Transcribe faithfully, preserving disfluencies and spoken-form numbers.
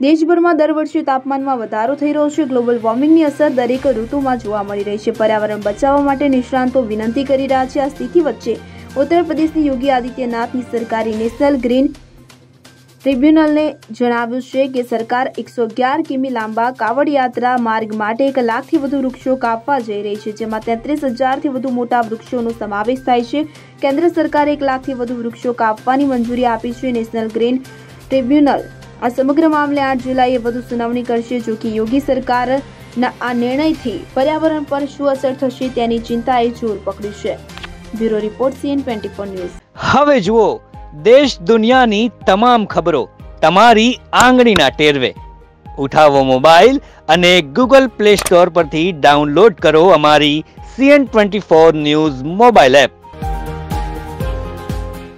દેશભરમાં દર વર્ષે તાપમાનમાં વધારો થઈ રહ્યો છે। ગ્લોબલ વોર્મિંગની અસર દરેક ઋતુમાં જોવા મળી રહી છે। પર્યાવરણ બચાવવા માટે નિષ્ણાંતો વિનંતી કરી રહ્યા છે। આ સ્થિતિ વચ્ચે ઉત્તર પ્રદેશની યોગી આદિત્યનાથની સરકારી નેશનલ ગ્રીન ટ્રિબ્યુનલને જણાવ્યું છે કે સરકાર એકસો અગિયાર કિમી લાંબા કાવડ યાત્રા માર્ગ માટે એક લાખથી વધુ વૃક્ષો કાપવા જઈ રહી છે, જેમાં તેત્રીસ હજારથી વધુ મોટા વૃક્ષોનો સમાવેશ થાય છે। કેન્દ્ર સરકારે એક લાખથી વધુ વૃક્ષો કાપવાની મંજૂરી આપી છે। નેશનલ ગ્રીન ટ્રિબ્યુનલ આ સમગ્ર મામલે આઠ જુલાઈએ વધુ સુનાવણી કરશે। જો કે યોગી સરકારના આ નિર્ણયથી પર્યાવરણ પર શું અસર થશે તેની ચિંતાએ જોર પકડ્યું છે। Bureau report CN twenty four news. હવે જુઓ દેશ દુનિયાની તમામ ખબરો તમારી આંગળીના ટેરવે। ઉઠાવો મોબાઈલ અને ગૂગલ પ્લે સ્ટોર પરથી ડાઉનલોડ કરો અમારી CN twenty four news mobile app.